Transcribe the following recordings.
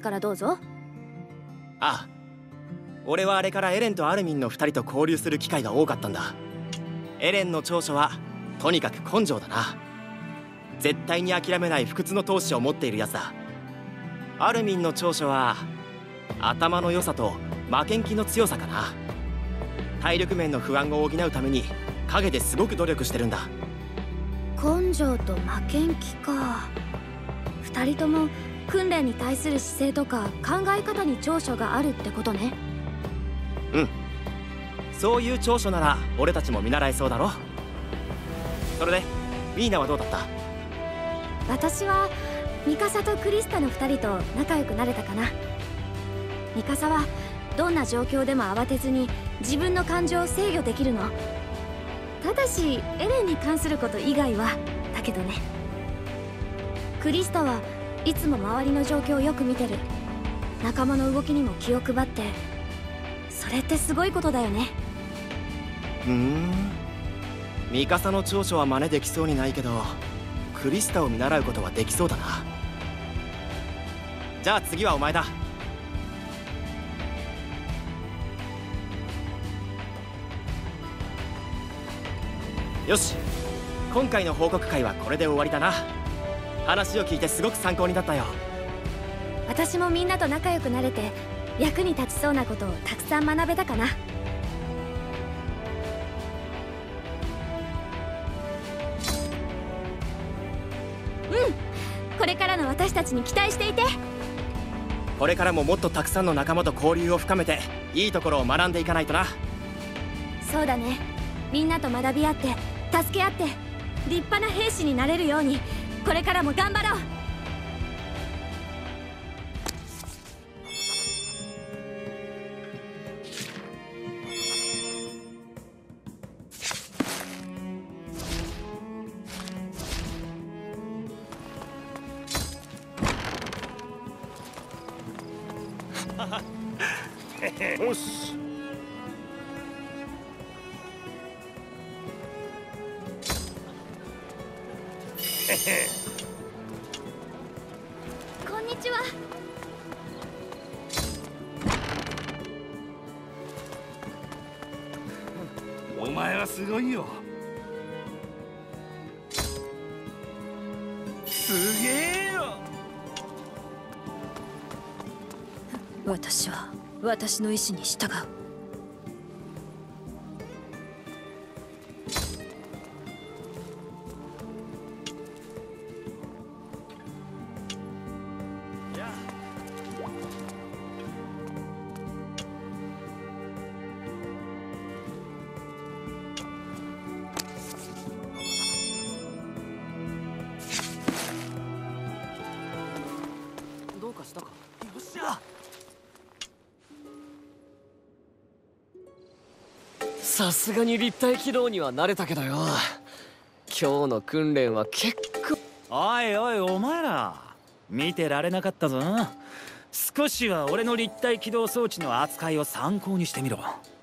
からどうぞ。 ああ、俺はあれからエレンとアルミンの2人と交流する機会が多かったんだ。エレンの長所はとにかく根性だな。絶対に諦めない不屈の闘志を持っているやつだ。アルミンの長所は頭の良さと負けん気の強さかな。体力面の不安を補うために陰ですごく努力してるんだ。 根性と負けん気か。2人とも訓練に対する姿勢とか考え方に長所があるってことね。 うん、そういう長所なら俺たちも見習えそうだろ。それでミーナはどうだった？ 私はミカサとクリスタの2人と仲良くなれたかな。ミカサはどんな状況でも慌てずに自分の感情を制御できるの。ただしエレンに関すること以外はだけどね。クリスタはいつも周りの状況をよく見てる。仲間の動きにも気を配って。それってすごいことだよね。 ミカサの長所は真似できそうにないけど、クリスタを見習うことはできそうだな。じゃあ次はお前だ。よし、今回の報告会はこれで終わりだな。話を聞いてすごく参考になったよ。 私もみんなと仲良くなれて役に立ちそうなことをたくさん学べたかな。これからの私たちに期待していて。 これからももっとたくさんの仲間と交流を深めていいところを学んでいかないとな。 そうだね。みんなと学び合って助け合って立派な兵士になれるようにこれからも頑張ろう。 よし。 こんにちは。 お前はすごいよ。すげえよ。 私は私の意志に従う。 どうかしたか？ よっしゃ。 さすがに立体起動には慣れたけどよ。今日の訓練は結構。 おいおい、お前ら見てられなかったぞ。少しは俺の立体起動装置の扱いを参考にしてみろ。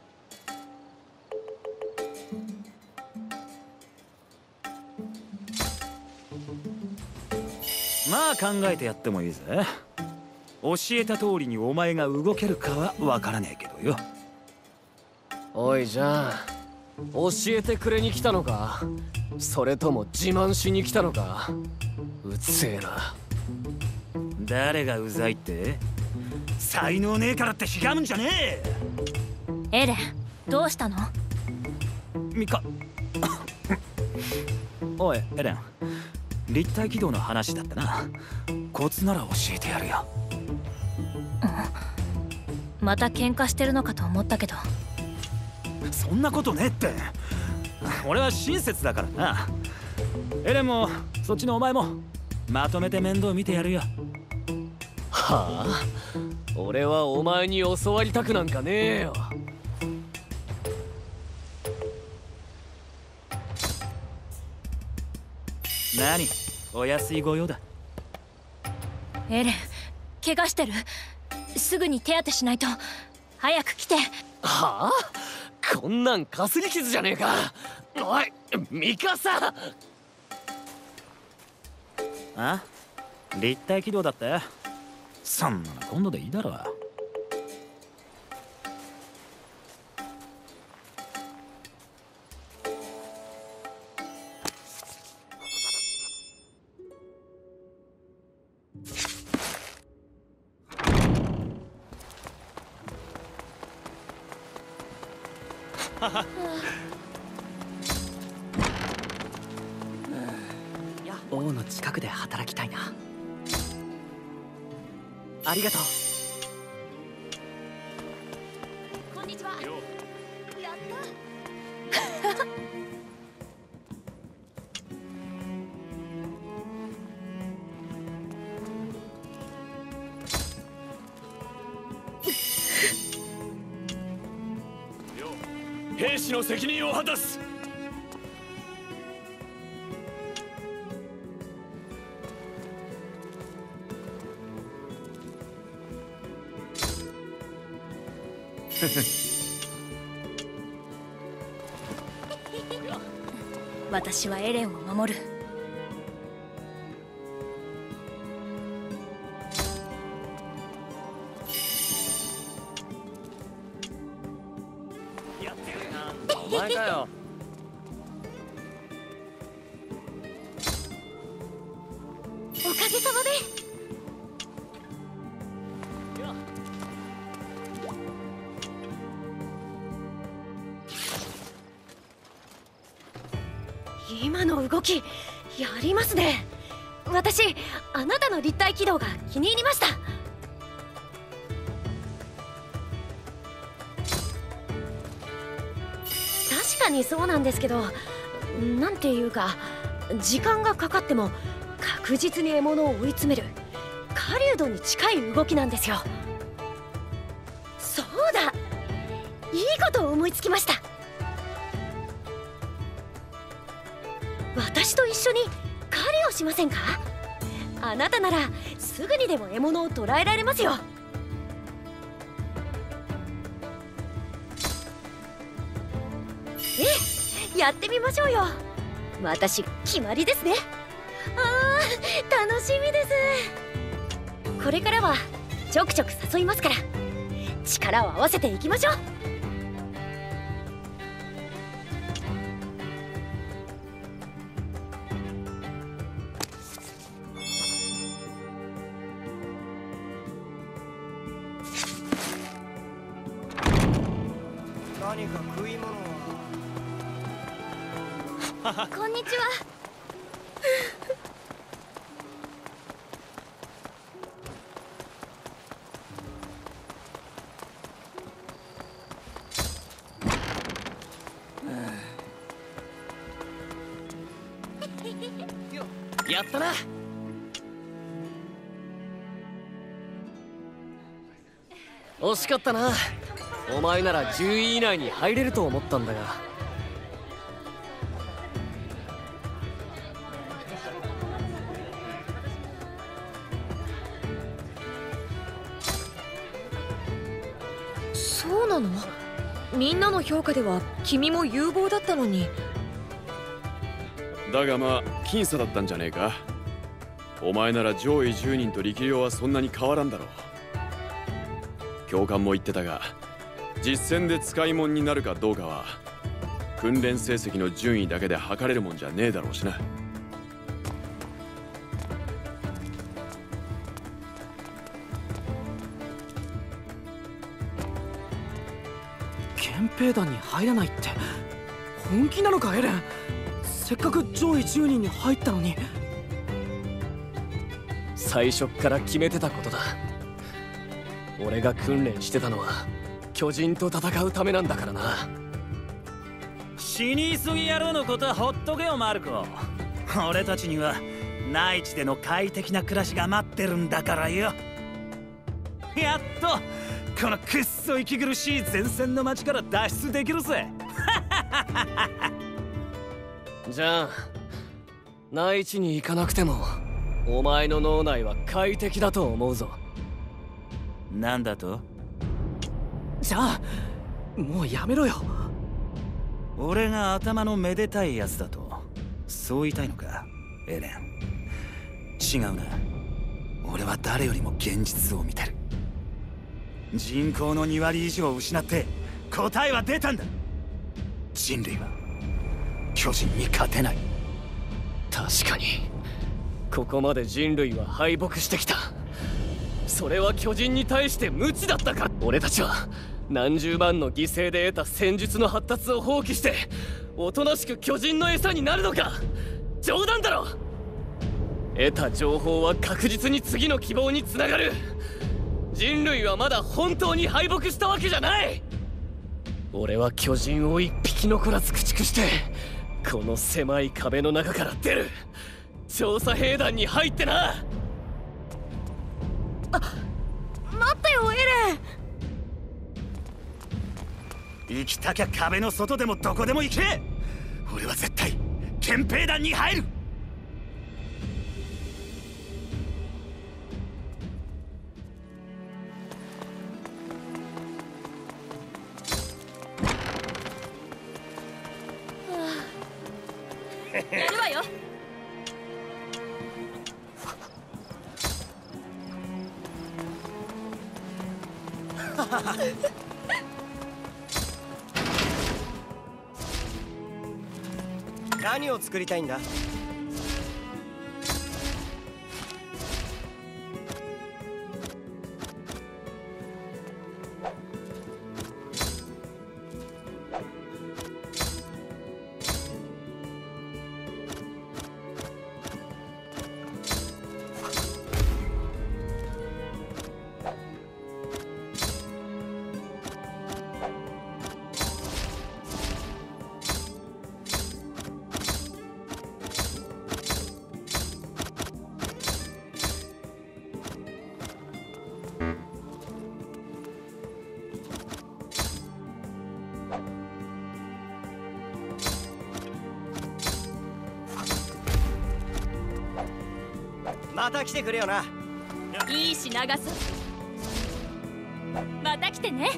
まあ考えてやってもいいぜ。教えた通りにお前が動けるかはわからねえけどよ。 おい、じゃあ教えてくれに来たのか、それとも自慢しに来たのか。うっせえな。 誰がうざいって？才能ねえからってひがむんじゃねエレン、どうしたの？ え。おいエレン、立体起動の話だってな。コツなら教えてやるよ。 また喧嘩してるのかと思ったけど。 そんなことねえって。俺は親切だからな。エレンもそっちのお前もまとめて面倒見てやるよ。 はあ？俺はお前に教わりたくなんかねえよ。 何？お安いご用だ。 エレン、怪我してる。すぐに手当てしないと。早く来て。 はあ？こんなんかすり傷じゃねえか。おい、ミカサ。 あ？立体起動だって？ そんなの今度でいいだろ。 王の近くで働きたいな。ありがとう。 こんにちは。やった。 兵士の責任を果たす。 私はエレンを守る。 お前かよ。 おかげさまで。今の動きやりますね。私あなたの立体軌道が気に入りました。確かにそうなんですけど、なんていうか時間がかかっても確実に獲物を追い詰める狩人に近い動きなんですよ。そうだ、いいことを思いつきました。私と一緒に狩りをしませんか？あなたならすぐにでも獲物を捕らえられますよ。ええ、やってみましょうよ。私決まりですね。あー、楽しみです。これからはちょくちょく誘いますから、力を合わせていきましょう。 何か食い物は。 こんにちは。 やったな。惜しかったな。お前なら10位以内に入れると思ったんだが。 そうなの？みんなの評価では君も有望だったのに。 だがまあ僅差だったんじゃねえか。お前なら上位10人と力量はそんなに変わらんだろう。教官も言ってたが、実戦で使い物になるかどうかは訓練成績の順位だけで測れるもんじゃねえだろうしな。 憲兵団に入らないって本気なのかエレン？せっかく上位10人に入ったのに。 最初っから決めてたことだ。俺が訓練してたのは巨人と戦うためなんだからな。 死に急ぎ野郎のことはほっとけよマルコ。俺たちには内地での快適な暮らしが待ってるんだからよ。やっとこのくっそ息苦しい前線の町から脱出できるぜ。 じゃあ内地に行かなくてもお前の脳内は快適だと思うぞ。 なんだと？ じゃあもうやめろよ。 俺が頭のめでたいやつだとそう言いたいのかエレン？違うな。 俺は誰よりも現実を見てる。人口の2割以上を失って答えは出たんだ。人類は巨人に勝てない。 確かにここまで人類は敗北してきた。それは巨人に対して無知だったか。俺たちは何十万の犠牲で得た戦術の発達を放棄しておとなしく巨人の餌になるのか。冗談だろ。得た情報は確実に次の希望につながる。人類はまだ本当に敗北したわけじゃない。俺は巨人を一匹残らず駆逐してこの狭い壁の中から出る。調査兵団に入ってな。 待ってよエレン。 生きたきゃ壁の外でもどこでも行け。俺は絶対憲兵団に入る。 やるわよ。 何を作りたいんだ。また来てくれよな。 いいし長さ。また来てね。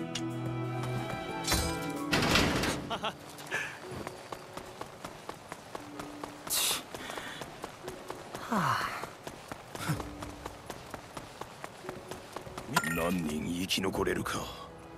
何人生き残れるか。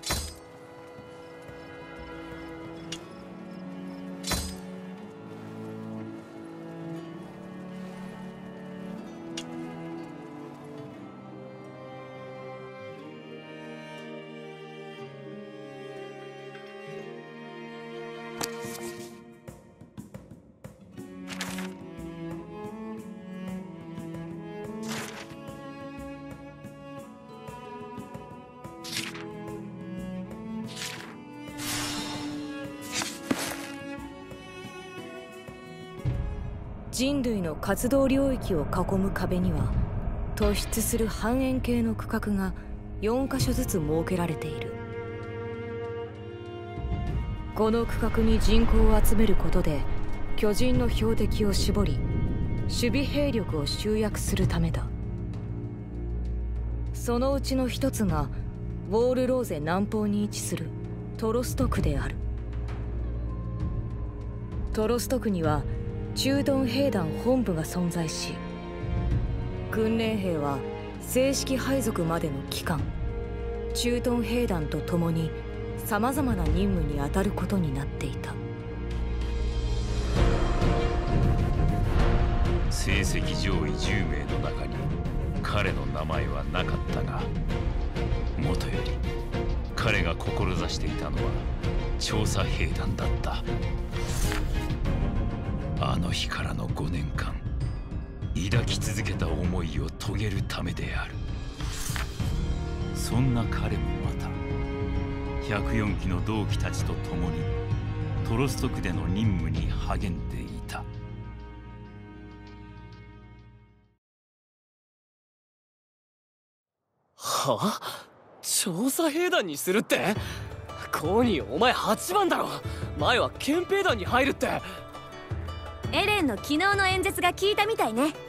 人類の活動領域を囲む壁には突出する半円形の区画が4カ所ずつ設けられている。この区画に人口を集めることで巨人の標的を絞り守備兵力を集約するためだ。そのうちの一つがウォールローゼ南方に位置するトロスト区である。トロスト区には駐屯兵団本部が存在し、訓練兵は正式配属までの期間駐屯兵団と共にさまざまな任務に当たることになっていた。 成績上位10名の中に彼の名前はなかったが、もとより彼が志していたのは調査兵団だった。あの日からの5年間抱き続けた思いを遂げるためである。そんな彼もまた104期の同期たちと共にトロスト区での任務に励んでいた。 はあ？調査兵団にするって？コーニーお前8番だろ。前は憲兵団に入るって。 エレンの昨日の演説が効いたみたいね。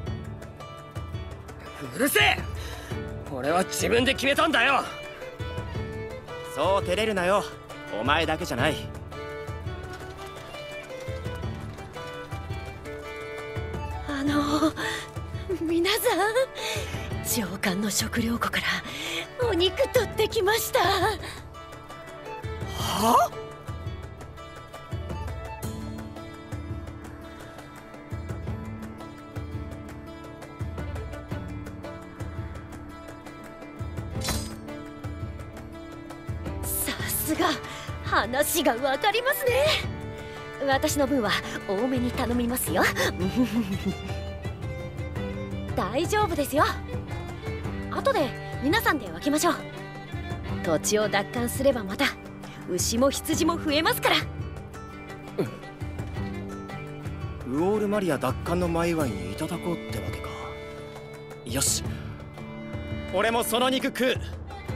うるせえ！俺は自分で決めたんだよ。 そう照れるなよ。お前だけじゃない。 皆さん上官の食料庫からお肉取ってきました。 は？ さすが話がわかりますね。私の分は多めに頼みますよ。大丈夫ですよ。後で皆さんで分けましょう。土地を奪還すればまた牛も羊も増えますから。 ウオールマリア奪還の前祝いにいただこうってわけか。よし、俺もその肉食う。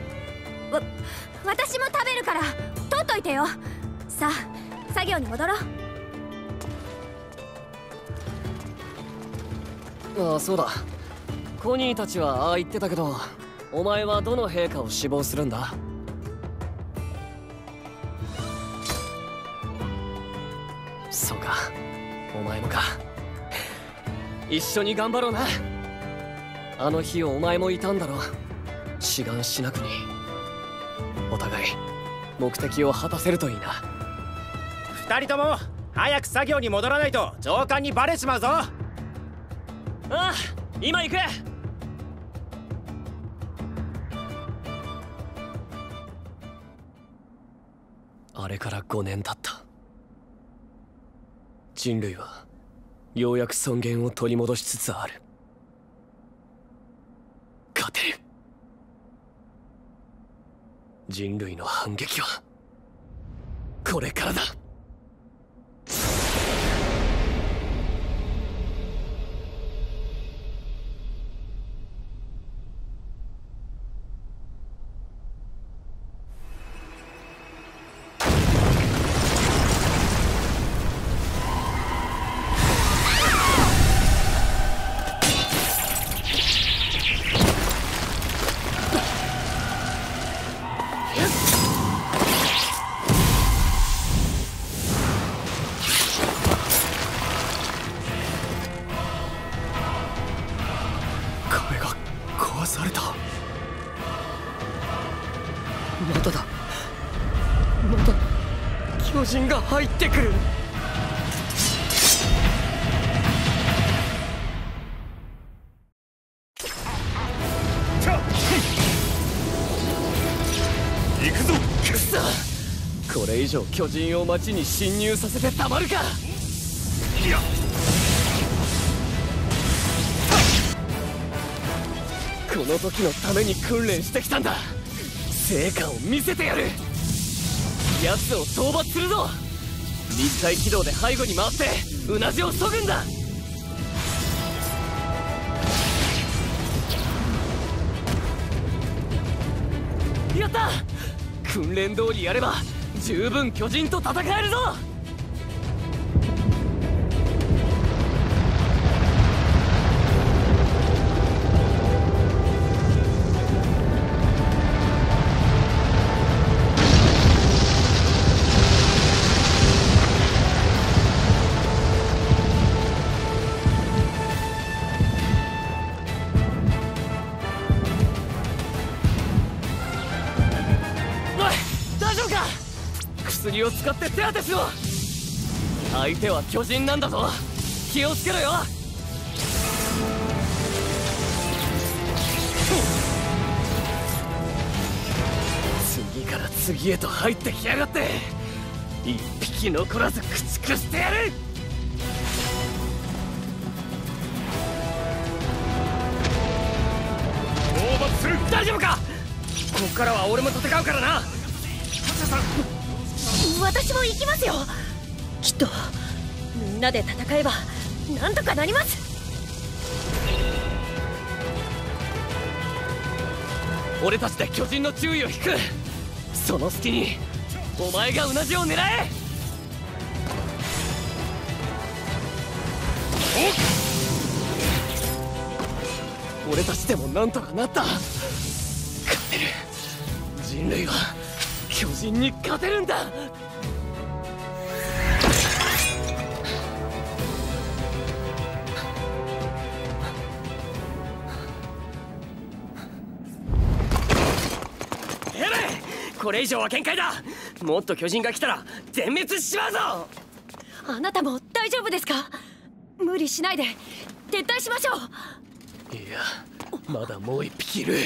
私も食べるから取っといてよ。さあ作業に戻ろう。 ああ、そうだ。コニーたちはああ言ってたけど、お前はどの陛下を志望するんだ？そうか、お前もか。一緒に頑張ろうな。あの日お前もいたんだろ。志願しなくに。お互い目的を果たせるといいな。 二人とも早く作業に戻らないと上官にバレちまうぞ。ああ、今行く。あれから5年経った。人類はようやく尊厳を取り戻しつつある。勝てる。人類の反撃はこれからだ。巨人が入ってくる。 行くぞ。 くそ、これ以上巨人を町に侵入させてたまるか。 いや、 この時のために訓練してきたんだ。成果を見せてやる。奴を討伐するぞ。立体軌道で背後に回ってうなじを削ぐんだ。やった。訓練通りやれば十分巨人と戦えるぞ。薬を使って手当てしろ。相手は巨人なんだぞ。気をつけろよ。次から次へと入ってきやがって、一匹残らず駆逐してやる。 討伐する。 大丈夫か。こっからは俺も戦うからな。 私も行きますよ。きっとみんなで戦えばなんとかなります。 俺たちで巨人の注意を引く。その隙にお前がうなじを狙え。俺たちでもなんとかなった。勝てる。人類は巨人に勝てるんだ。 これ以上は限界だ。もっと巨人が来たら全滅しちまうぞ。 あなたも大丈夫ですか？無理しないで撤退しましょう。 いや、まだもう一匹いる。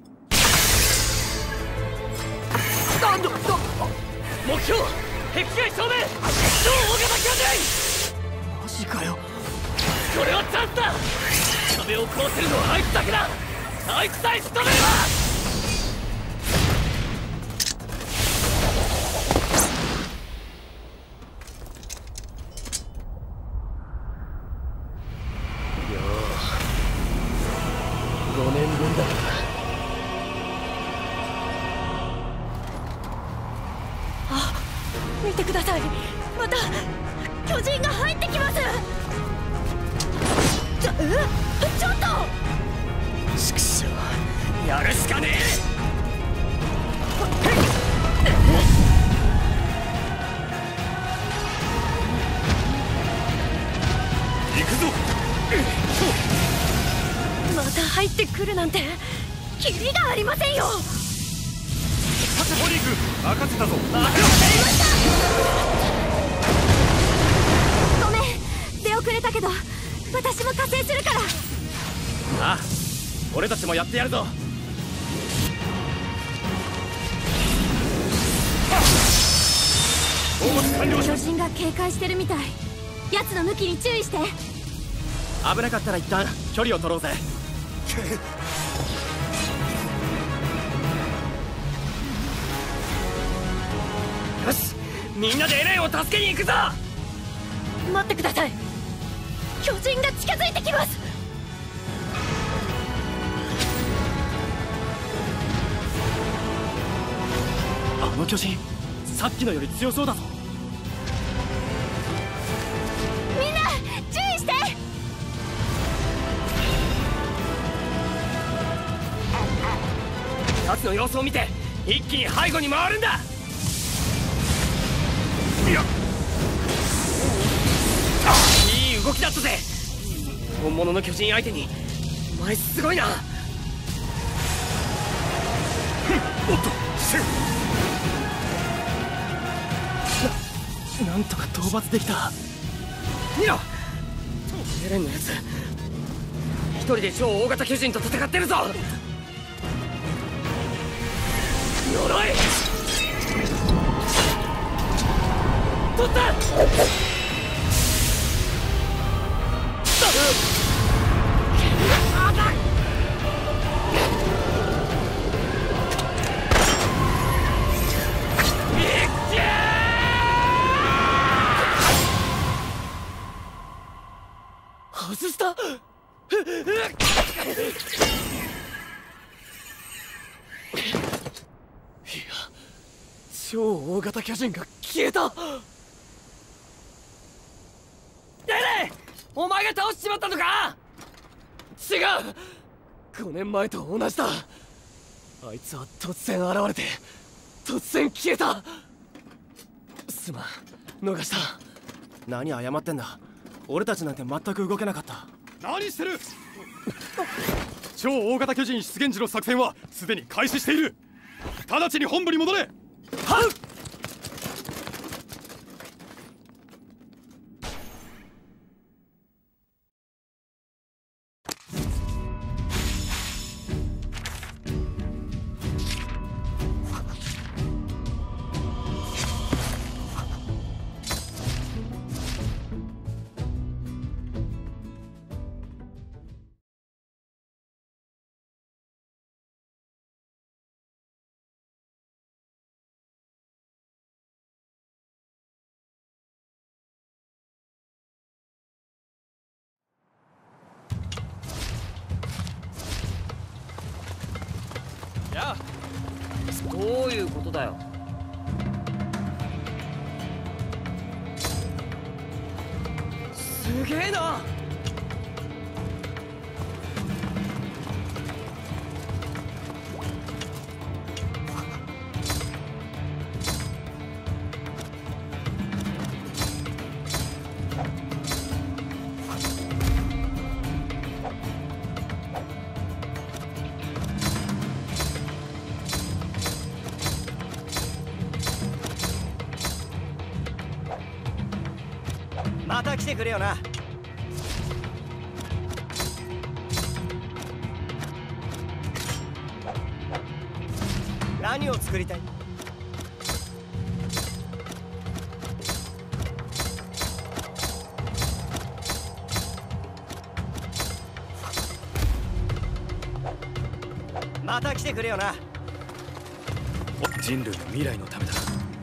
目標壁外正面、超大型巨人。 マジかよ。 これはチャンスだ。壁を壊せるのはあいつだけだ。あいつさえ仕留めれば。5年分だから。 あ、見てください。また巨人が入ってきます。ちょっと畜生、やるしかねえ。行くぞ。 また入ってくるなんてキリがありませんよ。 パセフォリーク任せたぞ。 ごめん、出遅れたけど私も加勢するから。 ああ、俺たちもやってやるぞ。 巨人が警戒してるみたい。奴の向きに注意して。 危なかったら一旦距離を取ろうぜ。 よし、みんなでエレンを助けに行くぞ。 待ってください。巨人が近づいてきます。 あの巨人、さっきのより強そうだぞ。 みんな注意して。 奴の様子を見て一気に背後に回るんだ。いや、いい動きだったぜ。本物の巨人相手にお前すごいな。 おっと、シェフ。 なんとか討伐できた。 見ろ、エレンのやつ一人で超大型巨人と戦ってるぞ。鎧取った。外した。超大型巨人が消えた。エレン、お前が倒しちまったのか？違う、5年前と同じだ。あいつは突然現れて突然消えた。すまん、逃した。 何謝ってんだ。俺たちなんて全く動けなかった。 何してる？超大型巨人出現時の作戦はすでに開始している。直ちに本部に戻れ。 はっ。どういうことだよ。すげえな。 た来てくれよな。何を作りたい？また来てくれよな。 人類の未来のためだ。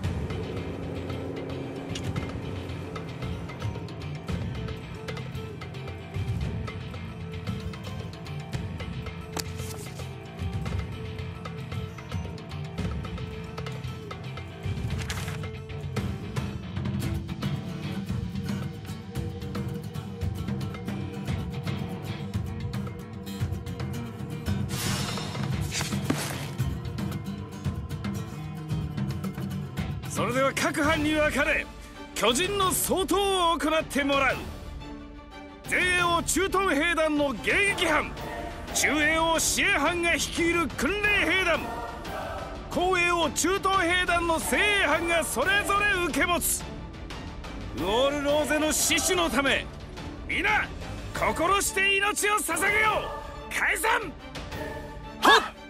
それでは各班に分かれ巨人の掃討を行ってもらう。前衛を駐屯兵団の迎撃班、中衛を支援班が率いる訓練兵団、後衛を駐屯兵団の精鋭班がそれぞれ受け持つ。ウォールローゼの死守のため皆心して命を捧げよう。解散。はっ。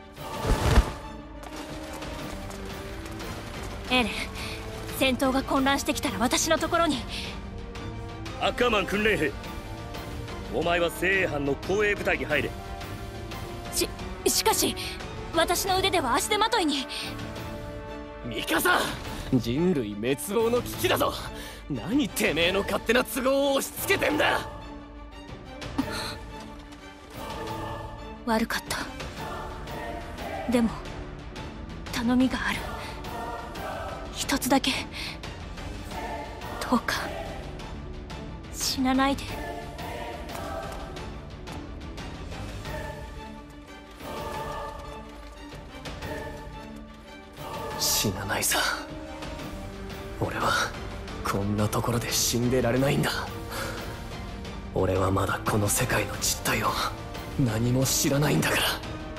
エレン、戦闘が混乱してきたら私のところに。 アッカーマン訓練兵、お前は精鋭班の後衛部隊に入れ。 しかし私の腕では足手まといに。 ミカサ、人類滅亡の危機だぞ。何てめえの勝手な都合を押し付けてんだ。 悪かった。でも頼みがある。一つだけどうか死なないで。 死なないさ。俺はこんなところで死んでられないんだ。俺はまだこの世界の実態を何も知らないんだから。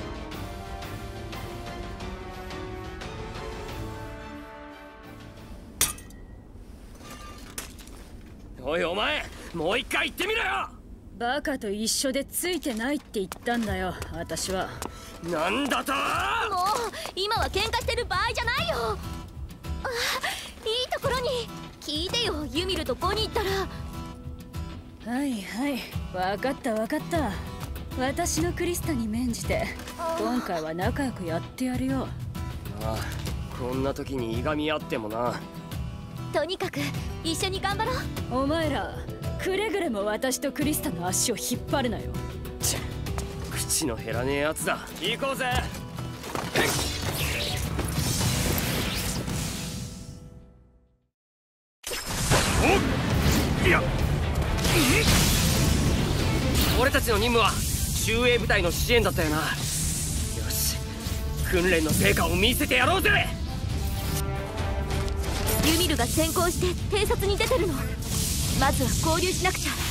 おいお前、もう一回言ってみろよ。 バカと一緒でついてないって言ったんだよ、私は。 なんだと。 もう今は喧嘩してる場合じゃないよ。いいところに聞いてよ。ユミルとコニーったら。 はいはい、分かった分かった。私のクリスタに免じて今回は仲良くやってやるよ。 ああ、こんな時にいがみ合ってもな。 とにかく一緒に頑張ろう。 お前らくれぐれも私とクリスタの足を引っ張るなよ。 口の減らねえやつだ。行こうぜ。 おっ、いや、 俺たちの任務は中衛部隊の支援だったよな。よし、訓練の成果を見せてやろうぜ。 ユミルが先行して偵察に出てるの。まずは合流しなくちゃ。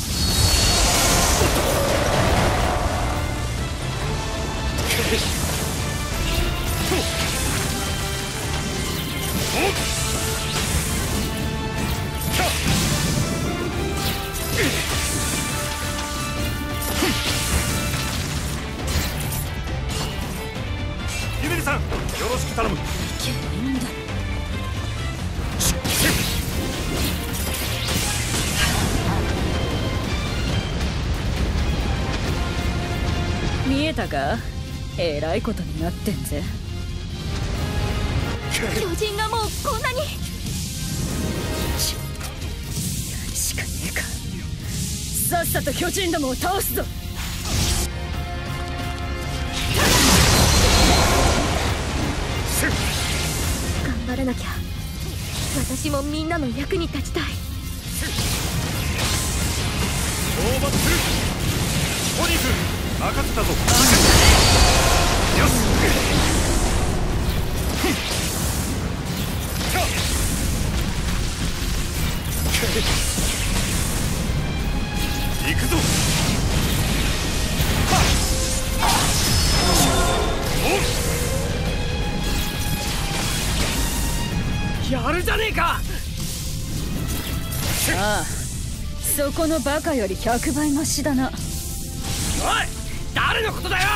ユミルさん、よろしく頼む。 見えたか？えらいことになってんぜ。 巨人がもうこんなに。やるしかねえか。さっさと巨人どもを倒すぞ。 頑張らなきゃ。私もみんなの役に立ちたい。 討伐する。ポニー君、任せたぞ。よし。行くぞ。 やるじゃねえか。 ああ、 そこのバカより100倍マシだな。おい、 誰のことだよ。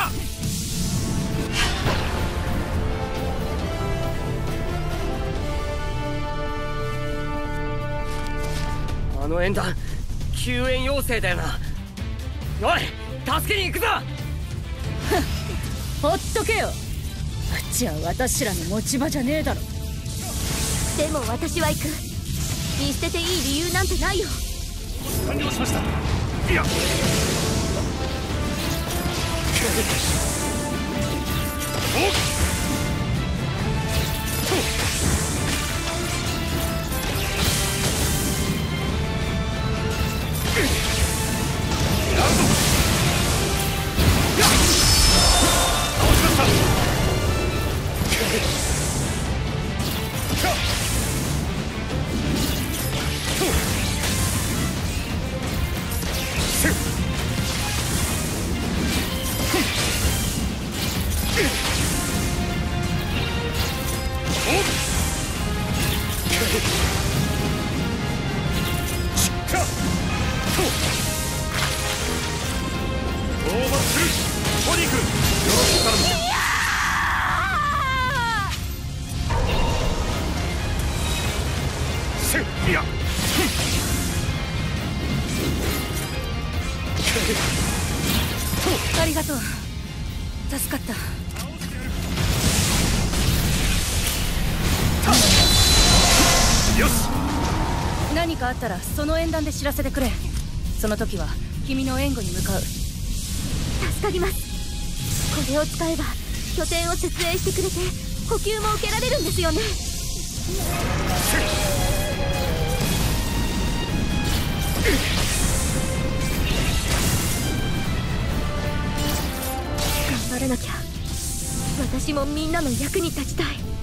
あの縁談、救援要請だよな。おい、助けに行くぞ。 ほっとけよ。あっちは私らの持ち場じゃねえだろ。 でも私は行く。見捨てていい理由なんてないよ。 完了しました。いやありがとう。助かった。 よし。 何かあったらその縁談で知らせてくれ。その時は君の援護に向かう。 助かります。これを使えば拠点を設営してくれて補給も受けられるんですよね。頑張らなきゃ。私もみんなの役に立ちたい。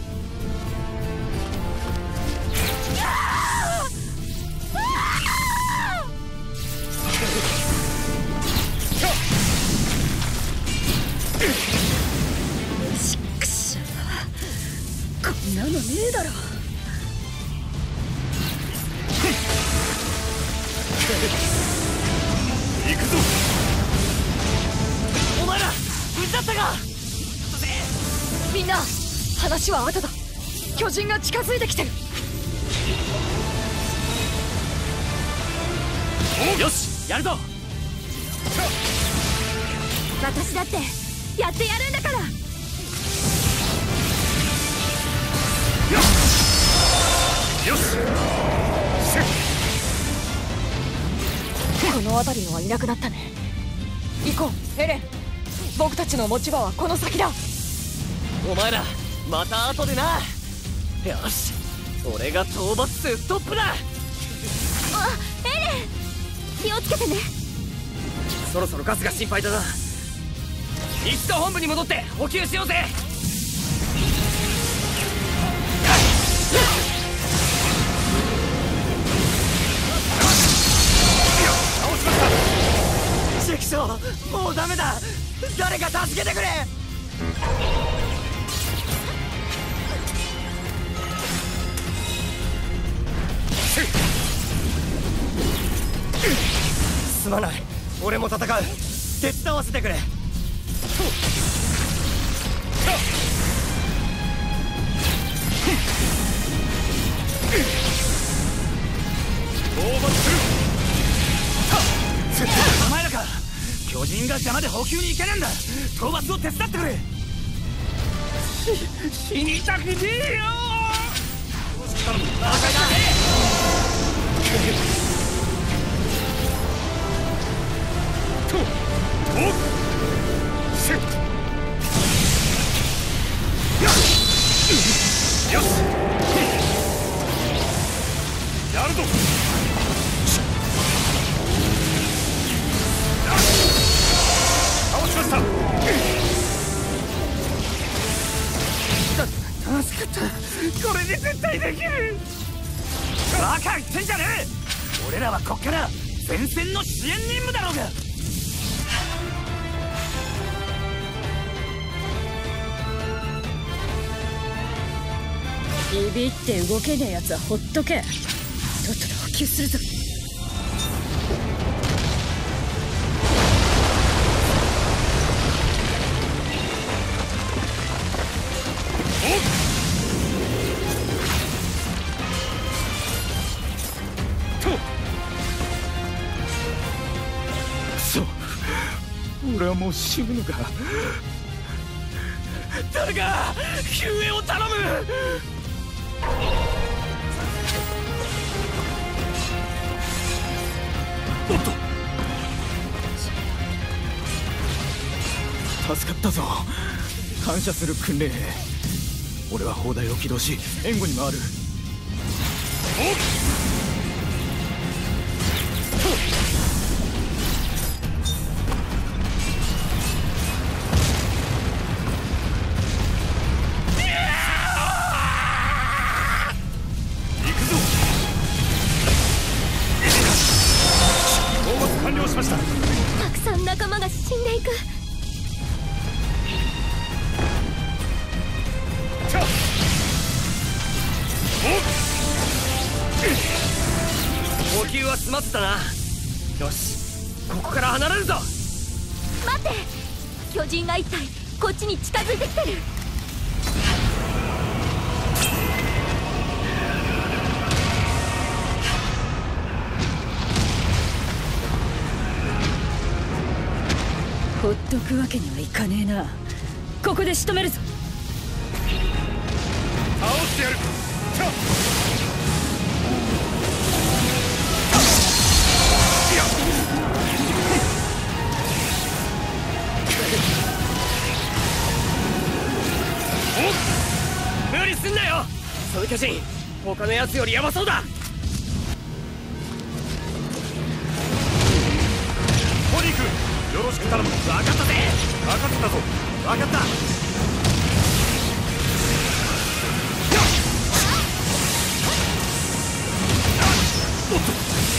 ちくしょう、こんなのねえだろ。 行くぞ。 お前ら無事だったか。 みんな話は後だ。巨人が近づいてきてる。 よし、やるぞ。 私だってやってやるんだから。 よし。 この辺りのはいなくなったね。行こうエレン。僕たちの持ち場はこの先だ。 お前らまた後でな。よし、俺が討伐数ストップだ。 あ、エレン気をつけてね。 そろそろガスが心配だな。一度本部に戻って補給しようぜ。チクショー、もうダメだ。誰か助けてくれ。すまない、俺も戦う。手伝わせてくれ。 お前らか。巨人が邪魔で補給に行けねえんだ。討伐を手伝ってくれ。死にたくねえよ。バカだ。 よし。やるぞ。倒しました。 助かった。これで絶対できる。バカ言ってんじゃねえ。俺らはこっから前線の支援任務だろうが。 ビビって動けねえやつはほっとけ。とっとと補給するぞ。 俺はもう死ぬのか。 誰か救援を頼む。 おっと、助かったぞ。感謝する訓練兵。俺は砲台を起動し援護に回る。 たくさん仲間が死んでいく。 補給は済ませたな。よし、ここから離れるぞ。 待って、巨人が一体こっちに近づいてきてる。 ほっとくわけにはいかねえな。ここで仕留めるぞ。 倒してやる。 無理すんなよ。その巨人他のやつよりヤバそうだ。 ポニー君、よろしく頼む。 分かったぜ。 分かったぞ。分かった。おっと。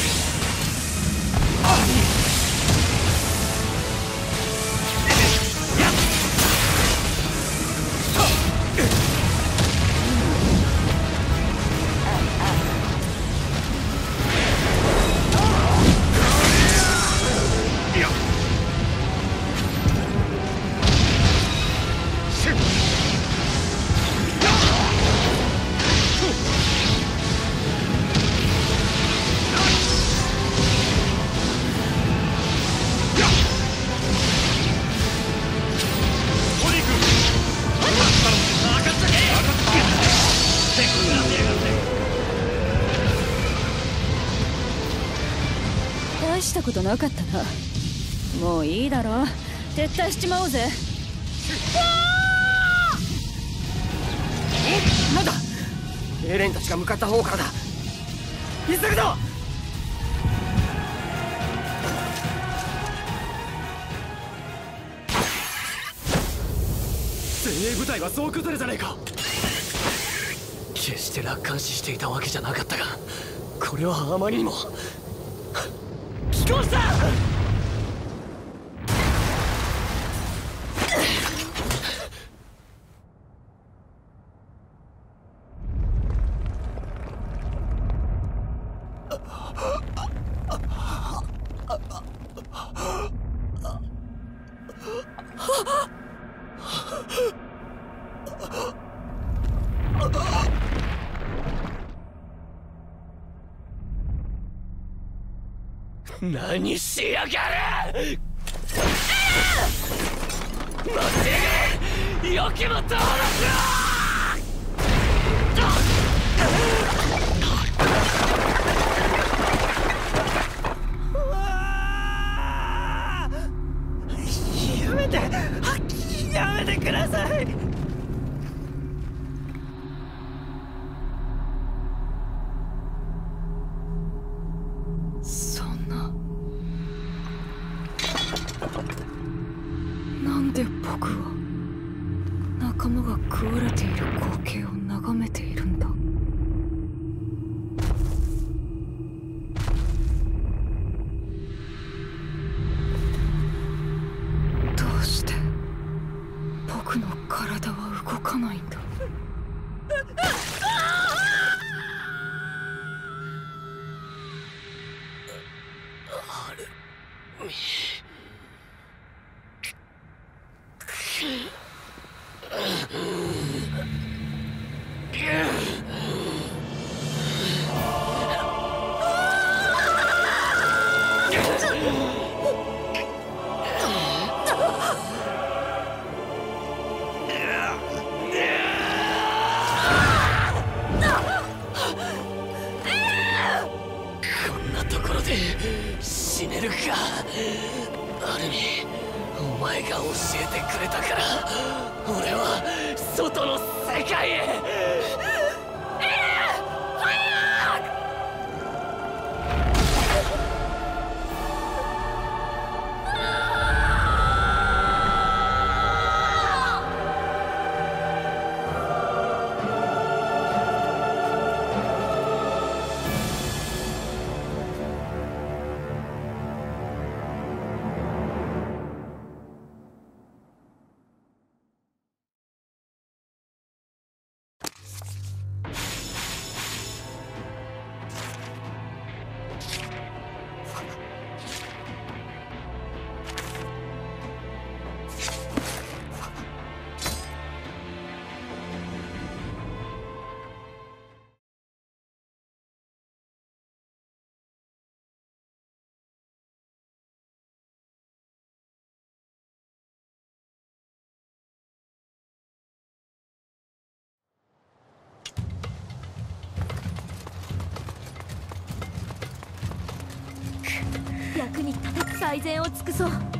大したことなかったな。もういいだろ。撤退しちまおうぜ。 なんだ、エレンたちが向かった方からだ。急ぐぞ。 精鋭部隊は総崩れじゃねえか。決して楽観視していたわけじゃなかったが、これはあまりにも。寄港した。何しやがる。待って、よくも通らやめて、やめてください。 そんな、なんで僕は仲間が食われている光景を眺めているんだ。どうして僕の体は動かないんだ。 死ねるか。アルミ、お前が教えてくれたから俺は外の世界へ。 役に立て最善を尽くそう。